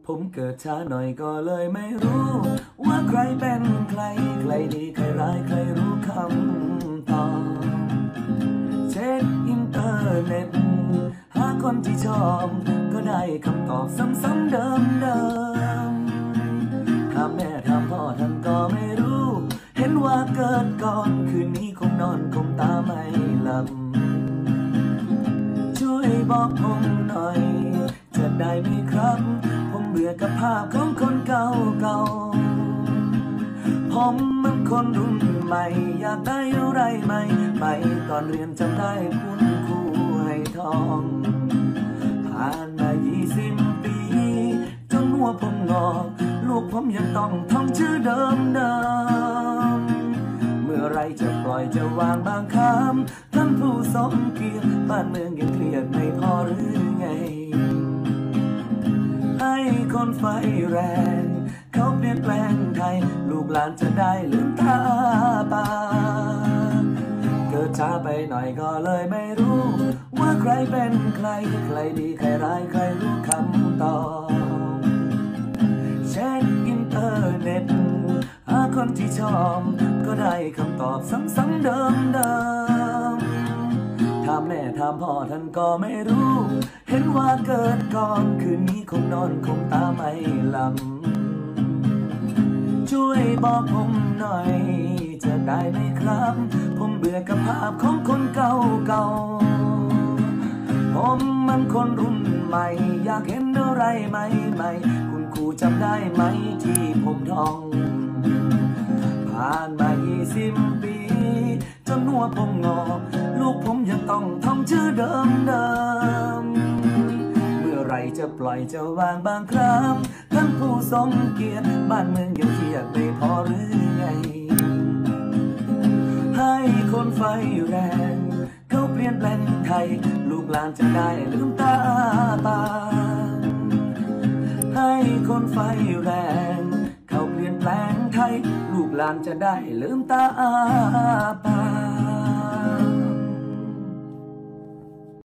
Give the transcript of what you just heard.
ผมเกิดช้าหน่อยก็เลยไม่รู้ว่าใครเป็นใครใครดีใครร้ายใครรู้คำตอบเช็คอินเทอร์เน็ตหาคนที่ชอบก็ได้คำตอบซ้ำๆเดิมถามแม่ถามพ่อท่านก็ไม่รู้เห็นว่าเกิดก่อนคืนนี้คงนอนคงตาไม่หลับช่วยบอกผมหน่อยจะได้ไหมครับผมเบื่อกับภาพของคนเก่าผมมันคนรุ่นใหม่อยากได้อะไรใหม่ไปตอนเรียนจำได้คุณครูให้ท่องผ่านมา20 ปีจนหัวผมงอกลูกผมยังต้องท่องชื่อเดิมเมื่อไรจะปล่อยจะวางบางคำท่านผู้ทรงเกียรติบ้านเมืองยังเครียดไม่พอหรือไงให้คนไฟแรงเขาเปลี่ยนแปลงไทยลูกหลานจะได้ลืมตาปาเกิดช้าไปหน่อยก็เลยไม่รู้ว่าใครเป็นใครใครดีใครร้ายใครรู้คำตอบเช็คอินเทอร์เน็ตหาคนที่ชอบก็ได้คำตอบซ้ำๆเดิมถามแม่ถามพ่อท่านก็ไม่รู้เห็นว่าเกิดก่อนคืนนี้คงนอนคงตาไม่หลับช่วยบอกผมหน่อยจะได้ไหมครับผมเบื่อกับภาพของคนเก่าผมมันคนรุ่นใหม่อยากเห็นอะไรใหม่คุณครูจำได้ไหมที่ผมท่องผ่านมา20 ปีจนหัวผมงอกลูกผมยังต้องท่องชื่อเดิมเมื่อไรจะปล่อยจะวางบางครั้งท่านผู้ทรงเกียรติบ้านเมืองยังเครียดไม่พอหรือไงให้คนไฟแรงเขาเปลี่ยนแปลงไทยลูกหลานจะได้ลืมตาปาให้คนไฟแรงเขาเปลี่ยนแปลงไทยลูกหลานจะได้ลืมตาปา